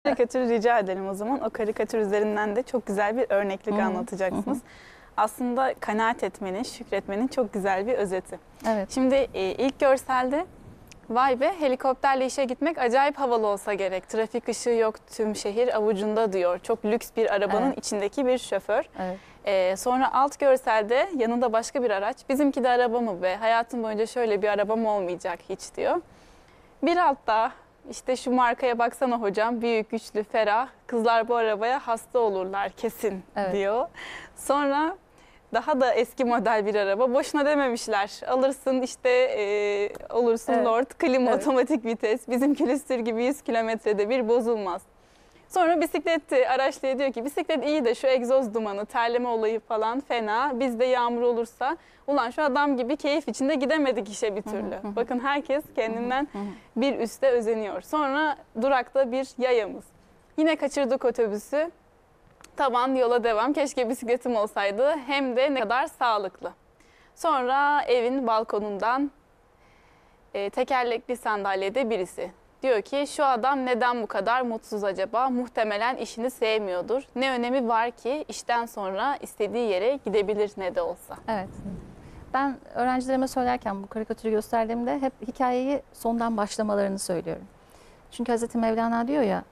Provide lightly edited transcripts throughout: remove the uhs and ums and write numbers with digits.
Karikatür rica edelim o zaman. O karikatür üzerinden de çok güzel bir örneklik anlatacaksınız. Aslında kanaat etmenin, şükretmenin çok güzel bir özeti. Evet. Şimdi ilk görselde vay be helikopterle işe gitmek acayip havalı olsa gerek. Trafik ışığı yok, tüm şehir avucunda diyor. Çok lüks bir arabanın içindeki bir şoför. Evet. Sonra alt görselde yanında başka bir araç. Bizimki de araba mı be? Hayatım boyunca şöyle bir arabam olmayacak hiç diyor. Bir altta işte şu markaya baksana hocam. Büyük, güçlü, ferah. Kızlar bu arabaya hasta olurlar kesin diyor. Sonra daha da eski model bir araba. Boşuna dememişler. Alırsın işte olursun Lord. Klima, otomatik vites. Bizim külüstür gibi 100 kilometrede bir bozulmaz. Sonra bisikletti araçlıya diyor ki bisiklet iyi de şu egzoz dumanı, terleme olayı falan fena. Bizde yağmur olursa ulan şu adam gibi keyif içinde gidemedik işe bir türlü. Bakın herkes kendinden bir üste özeniyor. Sonra durakta bir yayamız. Yine kaçırdık otobüsü. Taban yola devam. Keşke bisikletim olsaydı. Hem de ne kadar sağlıklı. Sonra evin balkonundan tekerlekli sandalyede birisi. Diyor ki şu adam neden bu kadar mutsuz acaba? Muhtemelen işini sevmiyordur. Ne önemi var ki işten sonra istediği yere gidebilir ne de olsa. Evet. Ben öğrencilerime söylerken bu karikatürü gösterdiğimde hep hikayeyi sondan başlamalarını söylüyorum. Çünkü Hazreti Mevlana diyor ya,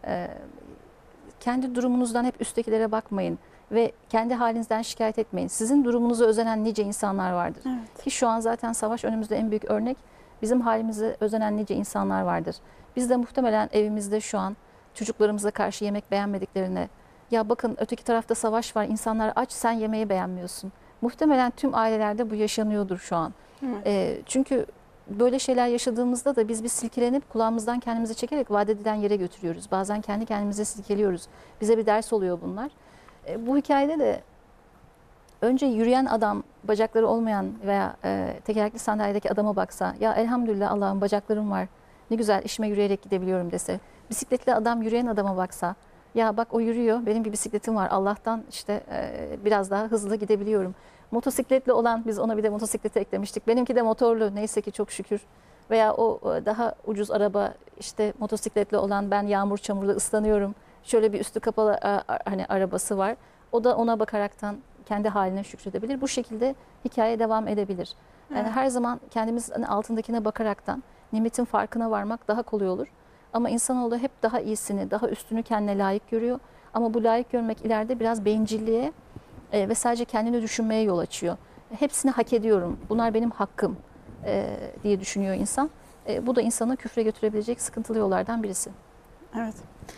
kendi durumunuzdan hep üsttekilere bakmayın ve kendi halinizden şikayet etmeyin. Sizin durumunuza özenen nice insanlar vardır. Evet. Ki şu an zaten savaş önümüzde en büyük örnek. Bizim halimize özenen nice insanlar vardır. Biz de muhtemelen evimizde şu an çocuklarımıza karşı yemek beğenmediklerine, ya bakın öteki tarafta savaş var, insanlar aç, sen yemeği beğenmiyorsun. Muhtemelen tüm ailelerde bu yaşanıyordur şu an. Çünkü böyle şeyler yaşadığımızda da biz bir silkelenip kulağımızdan kendimizi çekerek vaat edilen yere götürüyoruz. Bazen kendi kendimize silkeliyoruz. Bize bir ders oluyor bunlar. Bu hikayede de önce yürüyen adam, bacakları olmayan veya tekerlekli sandalyedeki adama baksa, ya elhamdülillah Allah'ım bacaklarım var, ne güzel işime yürüyerek gidebiliyorum dese. Bisikletli adam yürüyen adama baksa, ya bak o yürüyor, benim bir bisikletim var, Allah'tan işte biraz daha hızlı gidebiliyorum. Motosikletli olan, biz ona bir de motosikleti eklemiştik. Benimki de motorlu, neyse ki çok şükür. Veya o daha ucuz araba, işte motosikletli olan, ben yağmur çamurda ıslanıyorum. Şöyle bir üstü kapalı hani arabası var. O da ona bakaraktan kendi haline şükredebilir. Bu şekilde hikaye devam edebilir. Yani her zaman kendimizin altındakine bakaraktan nimetin farkına varmak daha kolay olur. Ama insanoğlu hep daha iyisini, daha üstünü kendine layık görüyor. Ama bu layık görmek ileride biraz bencilliğe ve sadece kendini düşünmeye yol açıyor. Hepsini hak ediyorum, bunlar benim hakkım diye düşünüyor insan. Bu da insanı küfre götürebilecek sıkıntılı yollardan birisi. Evet.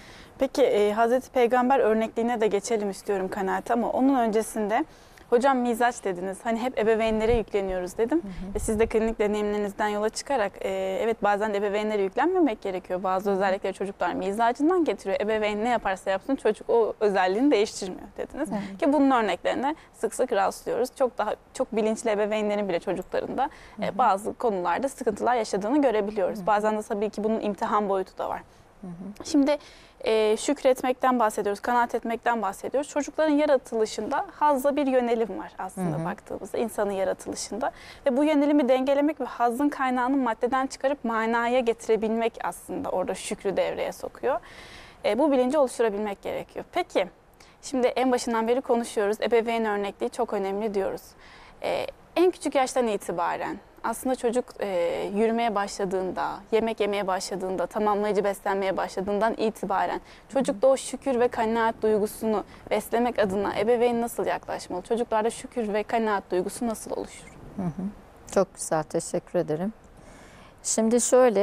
Peki Hazreti Peygamber örnekliğine de geçelim istiyorum Kanaat, ama onun öncesinde hocam mizaç dediniz. Hani hep ebeveynlere yükleniyoruz dedim. Siz de klinik deneyimlerinizden yola çıkarak evet bazen de ebeveynlere yüklenmemek gerekiyor. Bazı özellikleri çocuklar mizacından getiriyor. Ebeveyn ne yaparsa yapsın çocuk o özelliğini değiştirmiyor dediniz. Ki bunun örneklerine sık sık rastlıyoruz. Çok bilinçli ebeveynlerin bile çocuklarında bazı konularda sıkıntılar yaşadığını görebiliyoruz. Bazen de tabii ki bunun imtihan boyutu da var. Şimdi şükretmekten bahsediyoruz, kanaat etmekten bahsediyoruz. Çocukların yaratılışında hazza bir yönelim var aslında baktığımızda, insanın yaratılışında. Ve bu yönelimi dengelemek ve hazzın kaynağını maddeden çıkarıp manaya getirebilmek aslında orada şükrü devreye sokuyor. Bu bilinci oluşturabilmek gerekiyor. Peki, şimdi en başından beri konuşuyoruz. Ebeveyn örnekliği çok önemli diyoruz. En küçük yaştan itibaren aslında çocuk yürümeye başladığında, yemek yemeye başladığında, tamamlayıcı beslenmeye başladığından itibaren çocukta o şükür ve kanaat duygusunu beslemek adına ebeveyn nasıl yaklaşmalı? Çocuklarda şükür ve kanaat duygusu nasıl oluşur? Çok güzel, teşekkür ederim. Şimdi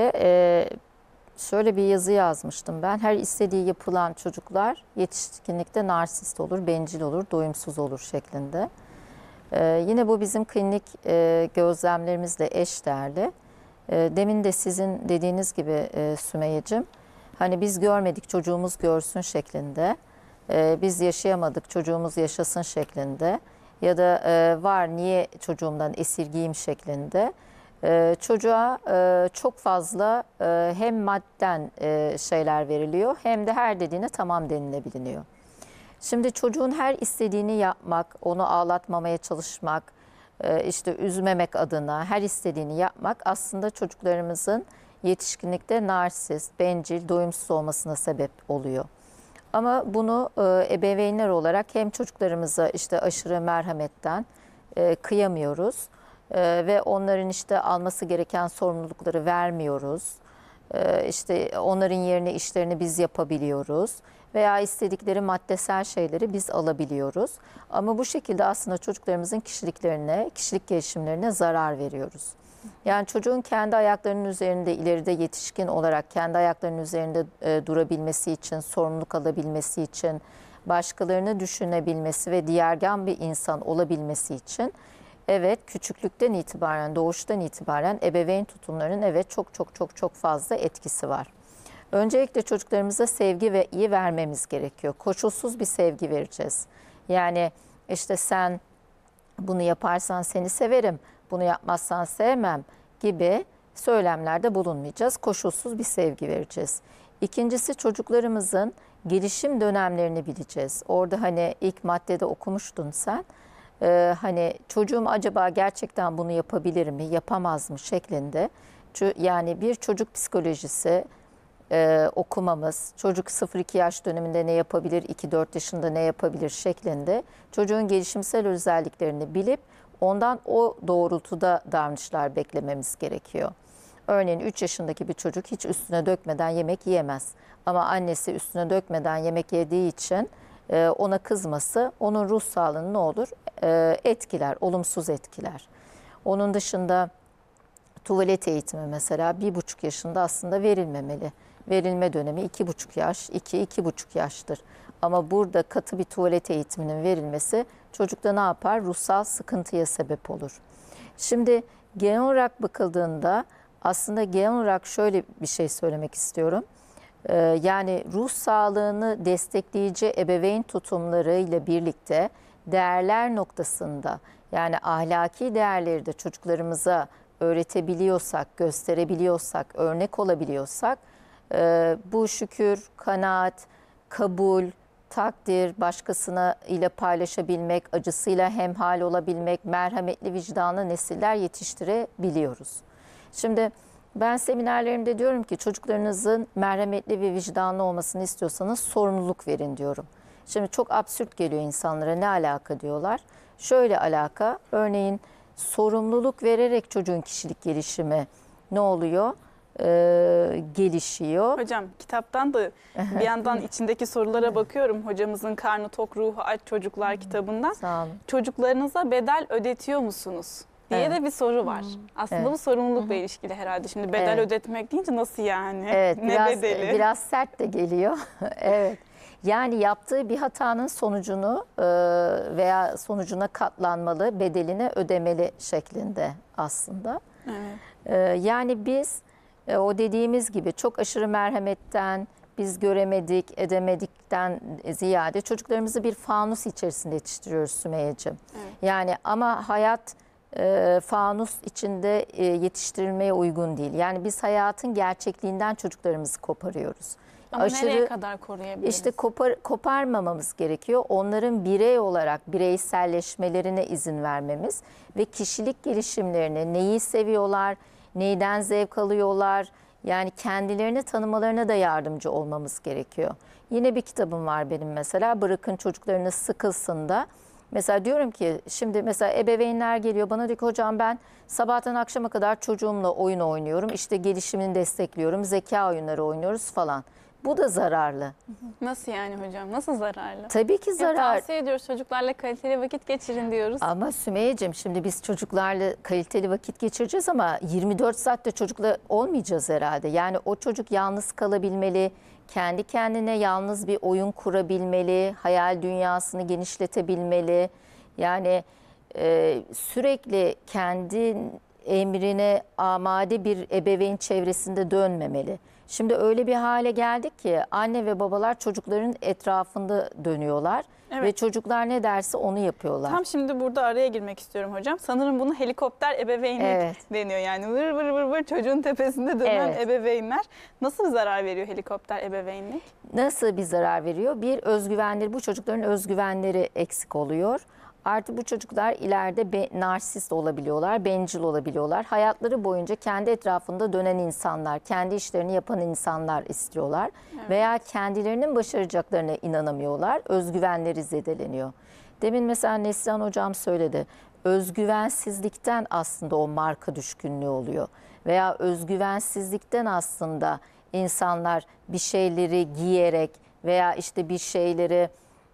şöyle bir yazı yazmıştım ben. Her istediği yapılan çocuklar yetişkinlikte narsist olur, bencil olur, doyumsuz olur şeklinde. Yine bu bizim klinik gözlemlerimizle eşdeğerli. Demin de sizin dediğiniz gibi Sümeyye'cim, hani biz görmedik çocuğumuz görsün şeklinde, biz yaşayamadık çocuğumuz yaşasın şeklinde ya da var niye çocuğumdan esirgeyim şeklinde çocuğa çok fazla hem madden şeyler veriliyor hem de her dediğine tamam denilebiliyor. Şimdi çocuğun her istediğini yapmak, onu ağlatmamaya çalışmak, işte üzmemek adına her istediğini yapmak aslında çocuklarımızın yetişkinlikte narsist, bencil, doyumsuz olmasına sebep oluyor. Ama bunu ebeveynler olarak hem çocuklarımıza işte aşırı merhametten kıyamıyoruz ve onların işte alması gereken sorumlulukları vermiyoruz. İşte onların yerine işlerini biz yapabiliyoruz veya istedikleri maddesel şeyleri biz alabiliyoruz. Ama bu şekilde aslında çocuklarımızın kişiliklerine, kişilik gelişimlerine zarar veriyoruz. Yani çocuğun kendi ayaklarının üzerinde ileride yetişkin olarak kendi ayaklarının üzerinde durabilmesi için, sorumluluk alabilmesi için, başkalarını düşünebilmesi ve diğergen bir insan olabilmesi için evet küçüklükten itibaren, doğuştan itibaren ebeveyn tutumlarının evet çok fazla etkisi var. Öncelikle çocuklarımıza sevgi ve iyi vermemiz gerekiyor. Koşulsuz bir sevgi vereceğiz. Yani işte sen bunu yaparsan seni severim, bunu yapmazsan sevmem gibi söylemlerde bulunmayacağız. Koşulsuz bir sevgi vereceğiz. İkincisi çocuklarımızın gelişim dönemlerini bileceğiz. Orada hani ilk maddede okumuştun sen. Hani çocuğum acaba gerçekten bunu yapabilir mi, yapamaz mı şeklinde. Yani bir çocuk psikolojisi okumamız, çocuk 0-2 yaş döneminde ne yapabilir, 2-4 yaşında ne yapabilir şeklinde çocuğun gelişimsel özelliklerini bilip ondan o doğrultuda davranışlar beklememiz gerekiyor. Örneğin 3 yaşındaki bir çocuk hiç üstüne dökmeden yemek yiyemez. Ama annesi üstüne dökmeden yemek yediği için ona kızması onun ruh sağlığını ne olur? Etkiler, olumsuz etkiler. Onun dışında tuvalet eğitimi mesela 1,5 yaşında aslında verilmemeli. Verilme dönemi 2,5 yaş, 2-2,5 yaştır. Ama burada katı bir tuvalet eğitiminin verilmesi çocukta ne yapar? Ruhsal sıkıntıya sebep olur. Şimdi genel olarak bakıldığında aslında genel olarak şöyle bir şey söylemek istiyorum. Yani ruh sağlığını destekleyici ebeveyn tutumları ile birlikte değerler noktasında yani ahlaki değerleri de çocuklarımıza öğretebiliyorsak, gösterebiliyorsak, örnek olabiliyorsak bu şükür, kanaat, kabul, takdir, başkasına ile paylaşabilmek, acısıyla hemhal olabilmek, merhametli vicdanlı nesiller yetiştirebiliyoruz. Şimdi ben seminerlerimde diyorum ki çocuklarınızın merhametli ve vicdanlı olmasını istiyorsanız sorumluluk verin diyorum. Şimdi çok absürt geliyor insanlara, ne alaka diyorlar. Şöyle alaka, örneğin sorumluluk vererek çocuğun kişilik gelişimi ne oluyor? Gelişiyor. Hocam kitaptan da bir yandan içindeki sorulara bakıyorum. Hocamızın Karnı Tok Ruhu Aç Çocuklar kitabından. Sağ olun. Çocuklarınıza bedel ödetiyor musunuz diye de bir soru var. Aslında Evet. bu sorumlulukla ilişkili herhalde. Şimdi bedel Evet. ödetmek deyince nasıl yani? Evet, Ne bedeli? biraz sert de geliyor. Evet. Yani yaptığı bir hatanın sonucunu veya sonucuna katlanmalı, bedelini ödemeli şeklinde aslında. Evet. Yani biz o dediğimiz gibi çok aşırı merhametten, biz göremedik, edemedikten ziyade çocuklarımızı bir fanus içerisinde yetiştiriyoruz Sümeyye'ciğim. Evet. Yani ama hayat fanus içinde yetiştirilmeye uygun değil. Yani biz hayatın gerçekliğinden çocuklarımızı koparıyoruz. Ama nereye kadar koruyabiliriz? İşte koparmamamız gerekiyor. Onların birey olarak bireyselleşmelerine izin vermemiz ve kişilik gelişimlerini, neyi seviyorlar, neyden zevk alıyorlar, yani kendilerini tanımalarına da yardımcı olmamız gerekiyor. Yine bir kitabım var benim mesela, Bırakın Çocuklarınız Sıkılsın da. Mesela diyorum ki şimdi mesela ebeveynler geliyor bana diyor ki hocam ben sabahtan akşama kadar çocuğumla oyun oynuyorum. İşte gelişimini destekliyorum, zeka oyunları oynuyoruz falan. Bu da zararlı. Nasıl yani hocam? Nasıl zararlı? Tabii ki Hep zarar. tavsiye ediyoruz çocuklarla kaliteli vakit geçirin diyoruz. Ama Sümeyye'cim şimdi biz çocuklarla kaliteli vakit geçireceğiz ama 24 saatte çocukla olmayacağız herhalde. Yani o çocuk yalnız kalabilmeli, kendi kendine yalnız bir oyun kurabilmeli, hayal dünyasını genişletebilmeli. Yani sürekli kendi emrine amade bir ebeveyn çevresinde dönmemeli. Şimdi öyle bir hale geldik ki anne ve babalar çocukların etrafında dönüyorlar. Evet. Ve çocuklar ne derse onu yapıyorlar. Tam şimdi burada araya girmek istiyorum hocam. Sanırım bunu helikopter ebeveynlik Evet. deniyor. Yani vır vır vır vır çocuğun tepesinde dönen Evet. ebeveynler. Nasıl bir zarar veriyor helikopter ebeveynlik? Nasıl bir zarar veriyor? Bir, özgüvenleri, bu çocukların özgüvenleri eksik oluyor. Artı bu çocuklar ileride narsist olabiliyorlar, bencil olabiliyorlar. Hayatları boyunca kendi etrafında dönen insanlar, kendi işlerini yapan insanlar istiyorlar. Veya kendilerinin başaracaklarına inanamıyorlar, özgüvenleri zedeleniyor. Demin mesela Neslihan hocam söyledi, özgüvensizlikten aslında o marka düşkünlüğü oluyor. Veya özgüvensizlikten aslında insanlar bir şeyleri giyerek veya işte bir şeyleri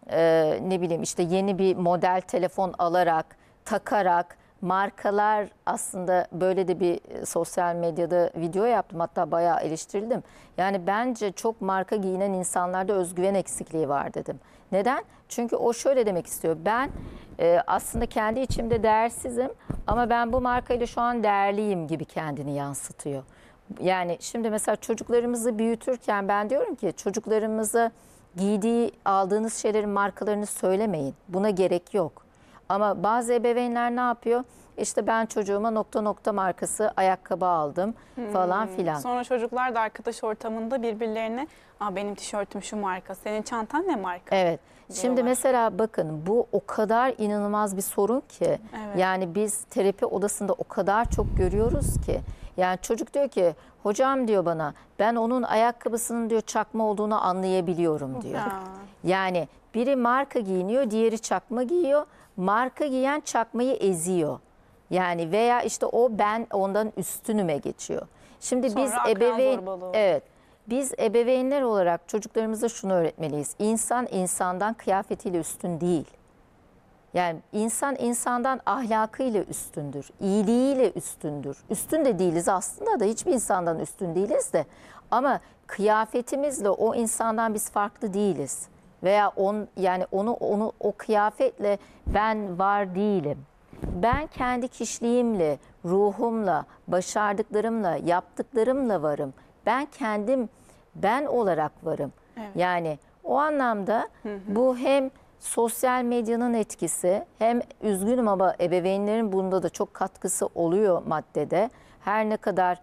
ne bileyim işte yeni bir model telefon alarak, takarak, markalar aslında böyle de bir sosyal medyada video yaptım, hatta bayağı eleştirildim. Yani bence çok marka giyinen insanlarda özgüven eksikliği var dedim. Neden? Çünkü o şöyle demek istiyor. Ben aslında kendi içimde değersizim ama ben bu markayla şu an değerliyim gibi kendini yansıtıyor. Yani şimdi mesela çocuklarımızı büyütürken ben diyorum ki çocuklarımıza giydiği, aldığınız şeylerin markalarını söylemeyin. Buna gerek yok. Ama bazı ebeveynler ne yapıyor? İşte ben çocuğuma nokta nokta markası ayakkabı aldım falan filan. Sonra çocuklar da arkadaş ortamında birbirlerine benim tişörtüm şu marka, senin çantan ne marka? Evet. diyorlar. Şimdi mesela bakın bu o kadar inanılmaz bir sorun ki. Evet. Yani biz terapi odasında o kadar çok görüyoruz ki. Yani çocuk diyor ki hocam diyor bana ben onun ayakkabısının diyor çakma olduğunu anlayabiliyorum diyor. Ya. Yani biri marka giyiniyor, diğeri çakma giyiyor. Marka giyen çakmayı eziyor. Yani veya işte o ben ondan üstünüme geçiyor. Şimdi Sonra biz akran zorbalığı. evet. Biz ebeveynler olarak çocuklarımıza şunu öğretmeliyiz. İnsan insandan kıyafetiyle üstün değil. Yani insan insandan ahlakıyla üstündür, iyiliğiyle üstündür. Üstün de değiliz aslında da hiçbir insandan üstün değiliz de. Ama kıyafetimizle o insandan biz farklı değiliz. Veya yani onu o kıyafetle ben var değilim. Ben kendi kişiliğimle, ruhumla, başardıklarımla, yaptıklarımla varım. Ben kendim ben olarak varım. Evet. Yani o anlamda bu hem sosyal medyanın etkisi hem üzgünüm ama ebeveynlerin bunda da çok katkısı oluyor maddede. Her ne kadar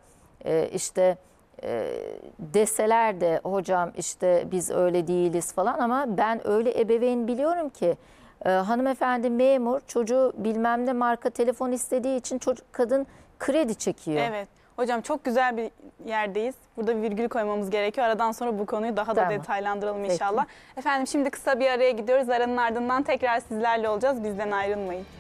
deseler de hocam işte biz öyle değiliz falan ama ben öyle ebeveyn biliyorum ki hanımefendi memur çocuğu bilmem ne marka telefon istediği için kadın kredi çekiyor. Evet. Hocam çok güzel bir yerdeyiz. Burada bir virgül koymamız gerekiyor. Aradan sonra bu konuyu daha da Tamam. detaylandıralım Peki. inşallah. Efendim şimdi kısa bir araya gidiyoruz. Aranın ardından tekrar sizlerle olacağız. Bizden ayrılmayın.